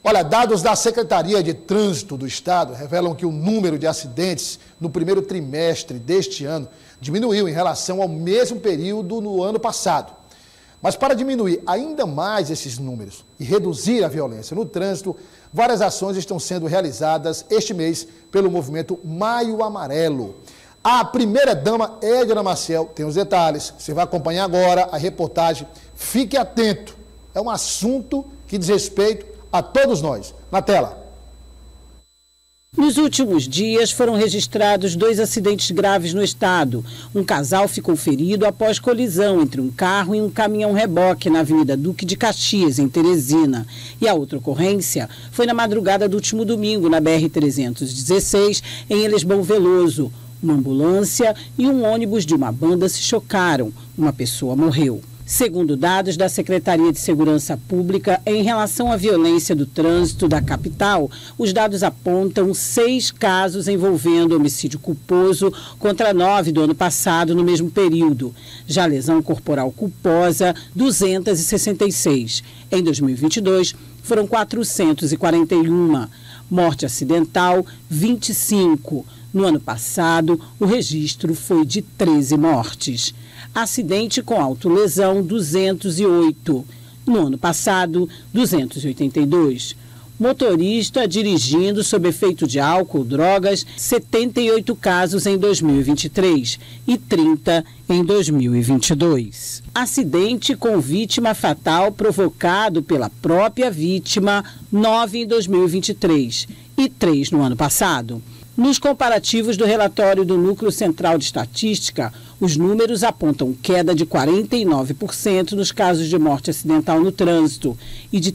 Olha, dados da Secretaria de Trânsito do Estado revelam que o número de acidentes no primeiro trimestre deste ano diminuiu em relação ao mesmo período no ano passado. Mas para diminuir ainda mais esses números e reduzir a violência no trânsito, várias ações estão sendo realizadas este mês pelo movimento Maio Amarelo. A primeira-dama, Edna Maciel, tem os detalhes. Você vai acompanhar agora a reportagem. Fique atento. É um assunto que diz respeito a todos nós. Na tela. Nos últimos dias foram registrados 2 acidentes graves no estado. Um casal ficou ferido após colisão entre um carro e um caminhão-reboque na Avenida Duque de Caxias, em Teresina. E a outra ocorrência foi na madrugada do último domingo, na BR-316, em Elisbão Veloso. Uma ambulância e um ônibus de uma banda se chocaram. Uma pessoa morreu. Segundo dados da Secretaria de Segurança Pública, em relação à violência do trânsito da capital, os dados apontam 6 casos envolvendo homicídio culposo contra 9 do ano passado no mesmo período. Já lesão corporal culposa, 266. Em 2022, foram 441. Morte acidental, 25. No ano passado, o registro foi de 13 mortes. Acidente com autolesão, 208. No ano passado, 282. Motorista dirigindo sob efeito de álcool ou drogas, 78 casos em 2023 e 30 em 2022. Acidente com vítima fatal provocado pela própria vítima, 9 em 2023 e 3 no ano passado. Nos comparativos do relatório do Núcleo Central de Estatística, os números apontam queda de 49% nos casos de morte acidental no trânsito e de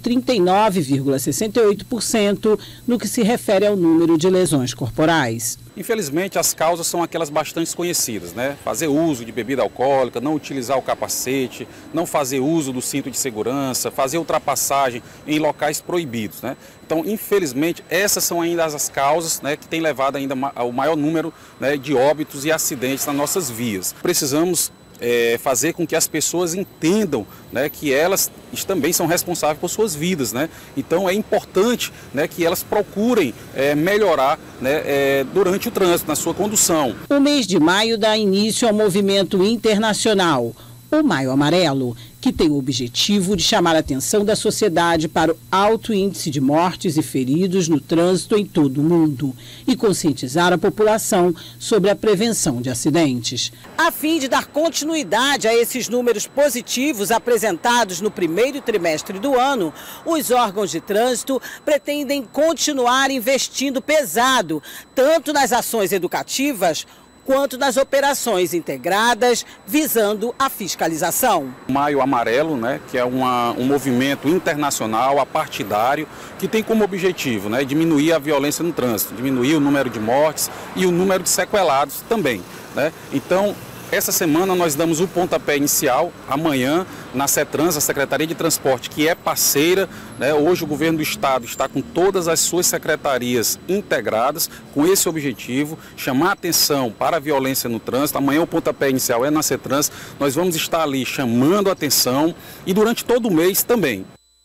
39,68% no que se refere ao número de lesões corporais. Infelizmente, as causas são aquelas bastante conhecidas, né? Fazer uso de bebida alcoólica, não utilizar o capacete, não fazer uso do cinto de segurança, fazer ultrapassagem em locais proibidos, né? Então, infelizmente, essas são ainda as causas, né, que têm levado ainda ao maior número, né, de óbitos e acidentes nas nossas vias. Precisamos fazer com que as pessoas entendam, né, que elas também são responsáveis por suas vidas, né? Então é importante, né, que elas procurem melhorar, né, durante o trânsito, na sua condução. O mês de maio dá início ao movimento internacional, o Maio Amarelo, que tem o objetivo de chamar a atenção da sociedade para o alto índice de mortes e feridos no trânsito em todo o mundo e conscientizar a população sobre a prevenção de acidentes. A fim de dar continuidade a esses números positivos apresentados no primeiro trimestre do ano, os órgãos de trânsito pretendem continuar investindo pesado, tanto nas ações educativas quanto nas operações integradas visando a fiscalização. O Maio Amarelo, né, que é um movimento internacional, apartidário, que tem como objetivo, né, diminuir a violência no trânsito, diminuir o número de mortes e o número de sequelados também, né? Então, essa semana nós damos o pontapé inicial, amanhã, na CETRANS, a Secretaria de Transporte, que é parceira, né? Hoje o governo do estado está com todas as suas secretarias integradas com esse objetivo, chamar a atenção para a violência no trânsito. Amanhã o pontapé inicial é na CETRANS, nós vamos estar ali chamando a atenção e durante todo o mês também.